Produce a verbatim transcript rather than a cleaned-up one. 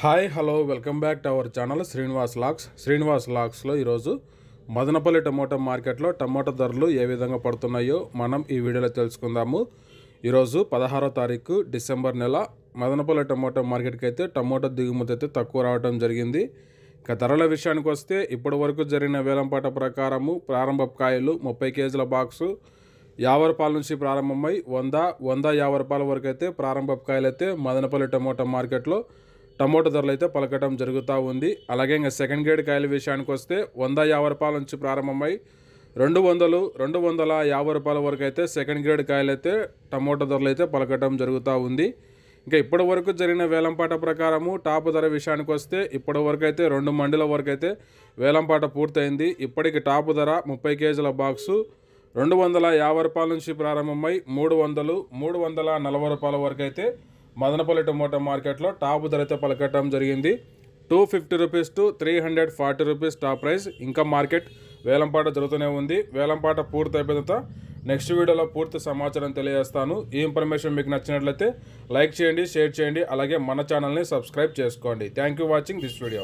Hi hello welcome back to our channel Srinivas లాక్స్ శ్రీనివాస్ లాక్స్లో ఈరోజు మదనపల్లి టమోటా మార్కెట్లో టమోటా ధరలు ఏ విధంగా పడుతున్నాయో మనం ఈ వీడియోలో తెలుసుకుందాము. ఈరోజు పదహారో తారీఖు డిసెంబర్ నెల మదనపల్లి టమోటా మార్కెట్కి అయితే టమోటా దిగుమతి అయితే తక్కువ రావడం జరిగింది. ఇక ధరల విషయానికి వస్తే ఇప్పటి వరకు జరిగిన వేలంపాట ప్రకారము ప్రారంభ కాయలు ముప్పై కేజీల బాక్సు యాభై రూపాయల నుంచి ప్రారంభమై వంద వంద యాభై రూపాయల వరకు అయితే ప్రారంభ కాయలు అయితే మదనపల్లి టమోటా మార్కెట్లో టమోటా ధరలు అయితే పలకటం జరుగుతూ ఉంది. అలాగే ఇంకా సెకండ్ గ్రేడ్ కాయల విషయానికి వస్తే వంద యాభై రూపాయల నుంచి ప్రారంభమై రెండు వందలు రెండు వందల యాభై రూపాయల వరకు అయితే సెకండ్ గ్రేడ్ కాయలు అయితే టమోటా ధరలు అయితే పలకటం జరుగుతూ ఉంది. ఇంకా ఇప్పటి వరకు జరిగిన వేలంపాట ప్రకారము టాప్ ధర విషయానికి వస్తే ఇప్పటి వరకు అయితే రెండు మండల వరకు అయితే వేలంపాట పూర్తయింది. ఇప్పటికి టాప్ ధర ముప్పై కేజీల బాక్సు రెండు వందల యాభై రూపాయల నుంచి ప్రారంభమై మూడు వందలు మూడు వందల నలభై రూపాయల వరకు అయితే మదనపల్లి టమోటా మార్కెట్లో టాప్ ధర అయితే పలకటం జరిగింది. Two fifty rupees to three hundred forty rupees top price. ఇంకా మార్కెట్ వేలంపాట జరుగుతూనే ఉంది. వేలంపాట పూర్తి అయిపోయిన తర్వాత నెక్స్ట్ వీడియోలో పూర్తి సమాచారం తెలియజేస్తాను. ఈ ఇన్ఫర్మేషన్ మీకు నచ్చినట్లయితే లైక్ చేయండి, షేర్ చేయండి, అలాగే మన ఛానల్ని సబ్స్క్రైబ్ చేసుకోండి. Thank you watching this video.